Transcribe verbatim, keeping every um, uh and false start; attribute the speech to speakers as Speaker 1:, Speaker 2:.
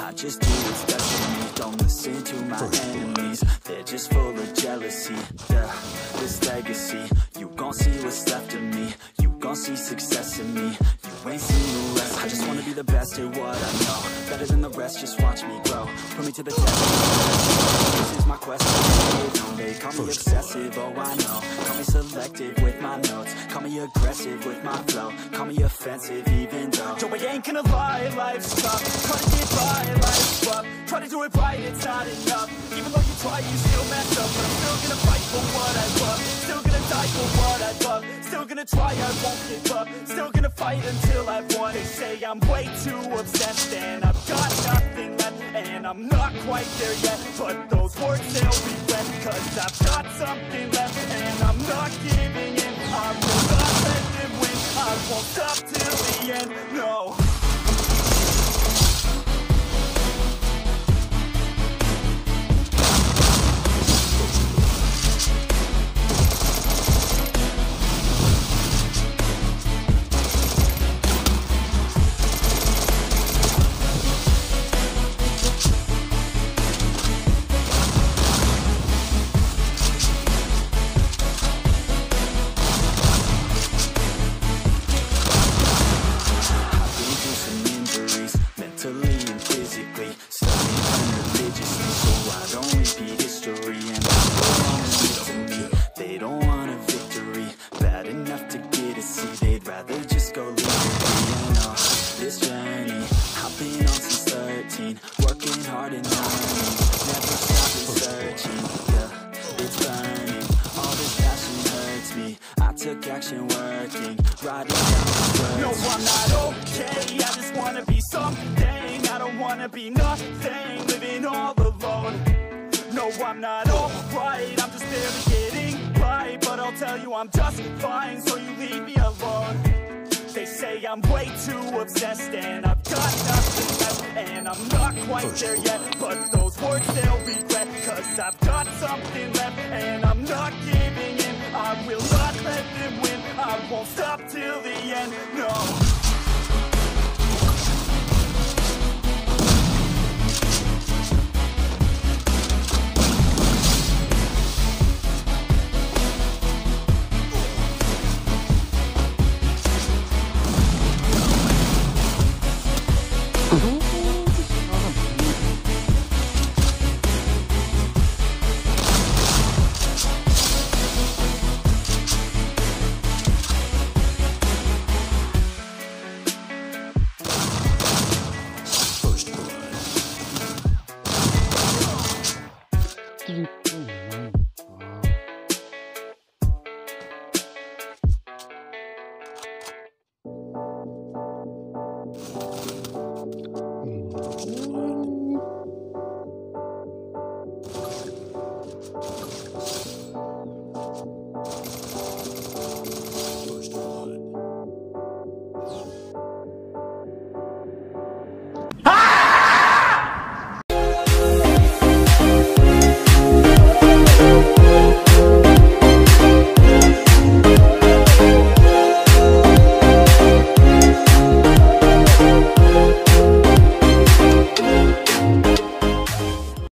Speaker 1: I just do what's best for me. Don't listen to my enemies, they're just full of jealousy. Yeah, this legacy, you gon' see what's left of me. You gon' see success in me. You ain't seen the rest of me. I just wanna be the best at what I know, better than the rest, just watch me grow. Put me to the test, this is my quest. They call me obsessive, oh I know. Call me selective with my notes, call me aggressive with my flow, call me offensive even though yo, I ain't gonna lie, life's tough. Try to get by, life's rough. Try to do it right, it's not enough. Even though you try, you still mess up. But I'm still gonna fight for what I love, still gonna die for what I love, still gonna try, I won't give up, still gonna fight until I've won. They say I'm way too obsessed and I've got nothing left, and I'm not quite there yet, but those words they'll regret, cause I've got something left and I'm not giving in. I will not let them win, I won't stop till the end, no. I'm just fine, so you leave me alone. They say I'm way too obsessed and I've got nothing left, and I'm not quite there yet, but those words they'll regret, cause I've got something left and I'm not giving in. I will not let them win, I won't stop till the end, no.
Speaker 2: You